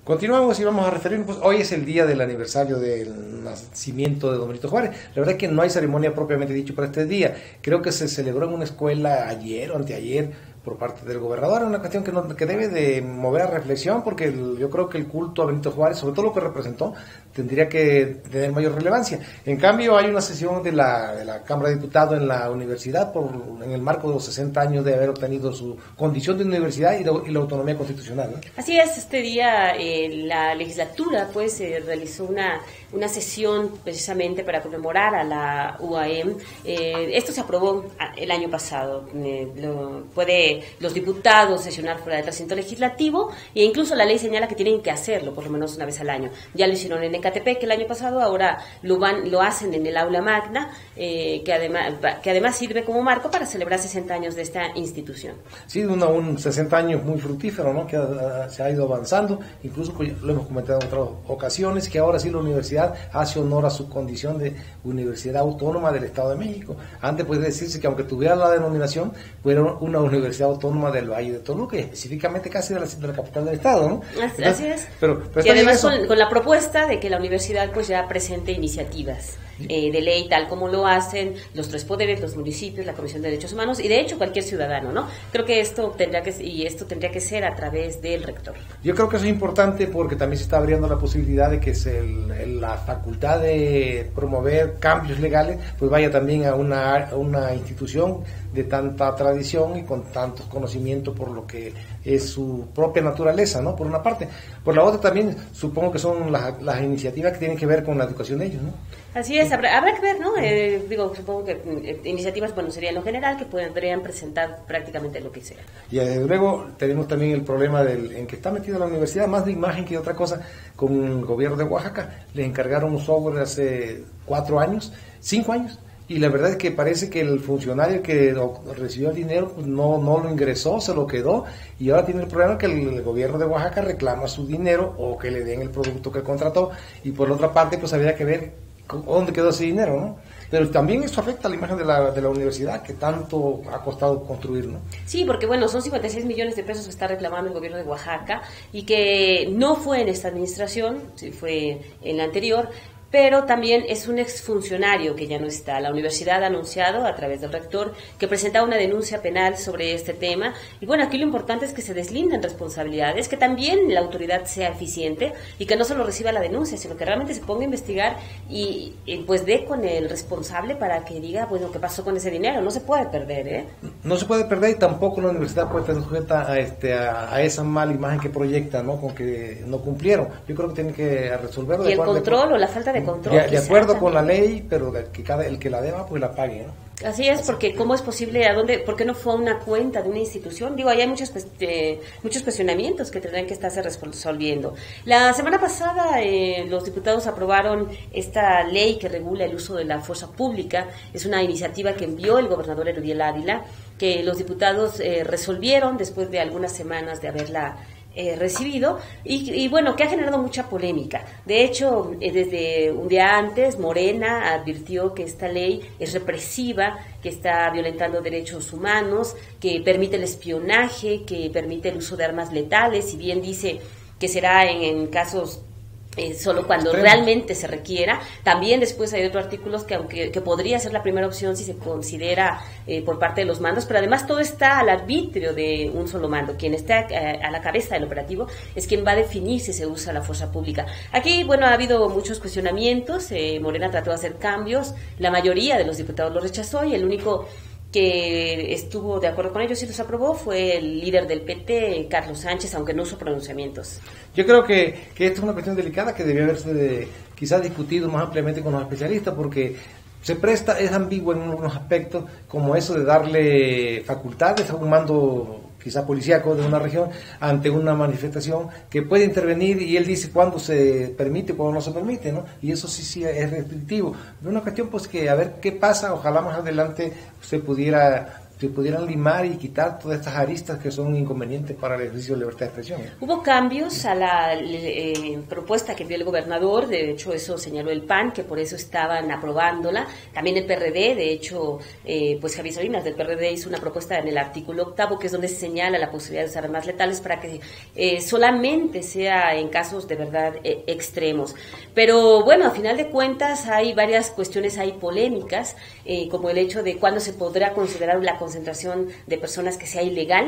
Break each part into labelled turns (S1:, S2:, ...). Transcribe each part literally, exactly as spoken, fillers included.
S1: Continuamos y vamos a referirnos, pues hoy es el día del aniversario del nacimiento de don Benito Juárez. La verdad es que no hay ceremonia propiamente dicho para este día. Creo que se celebró en una escuela ayer o anteayer por parte del gobernador. Es una cuestión que, no, que debe de mover a reflexión, porque el, yo creo que el culto a Benito Juárez, sobre todo lo que representó, tendría que tener mayor relevancia. En cambio, hay una sesión de la, de la Cámara de Diputados en la universidad por, en el marco de los sesenta años de haber obtenido su condición de universidad y, lo, y la autonomía constitucional, ¿no?
S2: Así es, este día eh, la legislatura pues eh, realizó una, una sesión precisamente para conmemorar a la U A M. Eh, esto se aprobó el año pasado. Eh, lo, puede los diputados sesionar fuera del recinto legislativo e incluso la ley señala que tienen que hacerlo por lo menos una vez al año. Ya lo hicieron en Ecatepec el año pasado, ahora lo van lo hacen en el aula magna, eh, que además que además sirve como marco para celebrar sesenta años de esta institución.
S1: Sí, una, un sesenta años muy fructífero, ¿no? Que uh, se ha ido avanzando, incluso lo hemos comentado en otras ocasiones, que ahora sí la universidad hace honor a su condición de Universidad Autónoma del Estado de México. Antes puede decirse que aunque tuviera la denominación, fuera una universidad autónoma del Valle de Toluca, y específicamente casi de la, de la capital del estado, ¿no?
S2: Así,
S1: Entonces,
S2: así es.
S1: Pero, pero
S2: y además con, con la propuesta de que la universidad pues ya presente iniciativas eh, de ley, tal como lo hacen los tres poderes, los municipios, la Comisión de Derechos Humanos y de hecho cualquier ciudadano, ¿no? Creo que esto tendría que y esto tendría que ser a través del rector.
S1: Yo creo que eso es importante porque también se está abriendo la posibilidad de que se, el, la facultad de promover cambios legales pues vaya también a una, a una institución de tanta tradición y con tantos conocimientos por lo que es su propia naturaleza, ¿no? Por una parte. Por la otra también supongo que son las, las iniciativas que tienen que ver con la educación de ellos, ¿no?
S2: Así es, habrá, habrá que ver, ¿no? Eh, digo, supongo que eh, iniciativas, bueno, sería en lo general, que podrían presentar prácticamente lo que sea.
S1: Y eh, luego tenemos también el problema del, en que está metida la universidad, más de imagen que otra cosa, con el gobierno de Oaxaca. Les encargaron un software hace cuatro años, cinco años, y la verdad es que parece que el funcionario que recibió el dinero pues no, no lo ingresó, se lo quedó, y ahora tiene el problema que el, el gobierno de Oaxaca reclama su dinero o que le den el producto que contrató, y por otra parte pues habría que ver dónde quedó ese dinero, ¿no? Pero también eso afecta a la imagen de la, de la universidad que tanto ha costado construir, ¿no?
S2: Sí, porque bueno, son cincuenta y seis millones de pesos que está reclamando el gobierno de Oaxaca y que no fue en esta administración, sí fue en la anterior, pero también es un exfuncionario que ya no está. La universidad ha anunciado a través del rector que presentaba una denuncia penal sobre este tema. Y bueno, aquí lo importante es que se deslinden responsabilidades, que también la autoridad sea eficiente y que no solo reciba la denuncia, sino que realmente se ponga a investigar y, y pues dé con el responsable para que diga, bueno, ¿qué pasó con ese dinero? No se puede perder, ¿eh?
S1: No se puede perder y tampoco la universidad puede estar sujeta a, este, a, a esa mala imagen que proyecta, ¿no? Con que no cumplieron. Yo creo que tienen que resolverlo.
S2: Y el control o la falta de control.
S1: De, de acuerdo con la ley, pero que cada el que la deba pues la pague, ¿no?
S2: Así es, porque ¿cómo es posible? ¿A dónde? ¿Por qué no fue a una cuenta de una institución? Digo, ahí hay muchos eh, muchos cuestionamientos que tendrán que estarse resolviendo. La semana pasada eh, los diputados aprobaron esta ley que regula el uso de la fuerza pública. Es una iniciativa que envió el gobernador Erubiel Ávila, que los diputados eh, resolvieron después de algunas semanas de haberla Eh, recibido y, y bueno, que ha generado mucha polémica. De hecho, eh, desde un día antes, Morena advirtió que esta ley es represiva, que está violentando derechos humanos, que permite el espionaje, que permite el uso de armas letales, si bien dice que será en, en casos Eh, solo cuando Extremo. realmente se requiera. También después hay otros artículos que aunque que podría ser la primera opción si se considera eh, por parte de los mandos, pero además todo está al arbitrio de un solo mando. Quien está eh, a la cabeza del operativo es quien va a definir si se usa la fuerza pública. Aquí, bueno, ha habido muchos cuestionamientos, eh, Morena trató de hacer cambios, la mayoría de los diputados lo rechazó y el único que estuvo de acuerdo con ellos y los aprobó fue el líder del P T, Carlos Sánchez, aunque no hizo pronunciamientos.
S1: Yo creo que, que esto es una cuestión delicada que debió haberse de, quizás discutido más ampliamente con los especialistas, porque se presta, es ambiguo en unos aspectos, como eso de darle facultades a un mando quizá policíaco de una región ante una manifestación que puede intervenir y él dice cuándo se permite, cuándo no se permite, ¿no? Y eso sí, sí es restrictivo. Es una cuestión pues que a ver qué pasa, ojalá más adelante se pudiera se pudieran limar y quitar todas estas aristas que son inconvenientes para el ejercicio de libertad de expresión.
S2: Hubo cambios a la eh, propuesta que envió el gobernador, de hecho eso señaló el P A N, que por eso estaban aprobándola, también el P R D, de hecho, eh, pues Javier Salinas del P R D hizo una propuesta en el artículo octavo, que es donde se señala la posibilidad de usar armas letales para que eh, solamente sea en casos de verdad eh, extremos. Pero bueno, a final de cuentas hay varias cuestiones ahí polémicas, eh, como el hecho de cuándo se podrá considerar la concentración de personas que sea ilegal,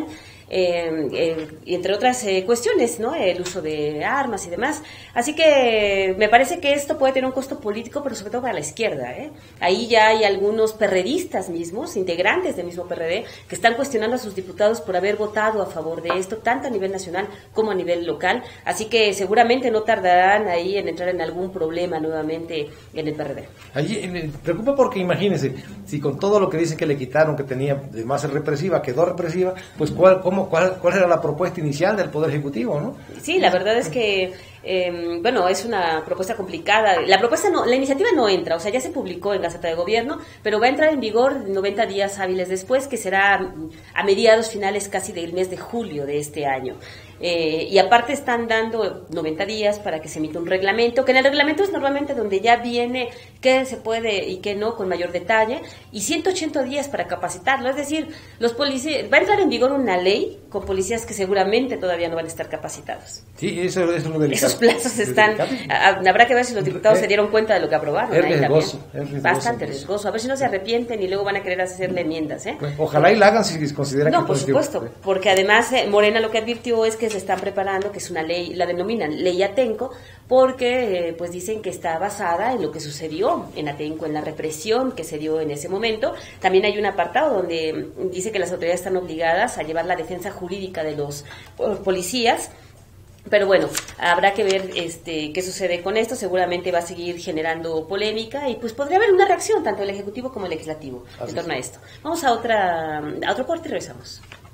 S2: eh, eh, entre otras eh, cuestiones, ¿no? El uso de armas y demás. Así que me parece que esto puede tener un costo político, pero sobre todo para la izquierda, ¿eh? Ahí ya hay algunos perredistas mismos, integrantes del mismo P R D, que están cuestionando a sus diputados por haber votado a favor de esto, tanto a nivel nacional como a nivel local. Así que seguramente no tardarán ahí en entrar en algún problema nuevamente en el P R D.
S1: Allí me preocupa porque imagínense, si con todo lo que dicen que le quitaron, que tenía de más represiva, quedó represiva, pues cuál, cómo, cuál, cuál era la propuesta inicial del Poder Ejecutivo, ¿no?
S2: Sí, la verdad es que Eh, bueno, es una propuesta complicada. La propuesta no, la iniciativa no entra, o sea, ya se publicó en Gaceta de Gobierno, pero va a entrar en vigor noventa días hábiles después, que será a mediados finales casi del mes de julio de este año. Eh, y aparte están dando noventa días para que se emita un reglamento, que en el reglamento es normalmente donde ya viene qué se puede y qué no con mayor detalle, y ciento ochenta días para capacitarlo. Es decir, los policías, va a entrar en vigor una ley con policías que seguramente todavía no van a estar capacitados.
S1: Sí, eso, eso es lo delicado.
S2: Esos plazos están, a, habrá que ver si los diputados se dieron cuenta de lo que aprobaron.
S1: Es
S2: ahí
S1: riesgoso,
S2: también.
S1: es riesgoso.
S2: Bastante riesgoso. A ver si no se arrepienten y luego van a querer hacerle enmiendas, ¿eh?
S1: Pues, ojalá y la hagan si consideran
S2: no,
S1: que...
S2: por supuesto, porque además eh, Morena lo que advirtió es que se están preparando, que es una ley, la denominan ley Atenco, porque eh, pues dicen que está basada en lo que sucedió en Atenco, en la represión que se dio en ese momento. También hay un apartado donde dice que las autoridades están obligadas a llevar la defensa jurídica de los policías. Pero bueno, habrá que ver este qué sucede con esto. Seguramente va a seguir generando polémica y pues podría haber una reacción tanto el Ejecutivo como el Legislativo en torno a esto. Vamos a otra a otro corte y regresamos.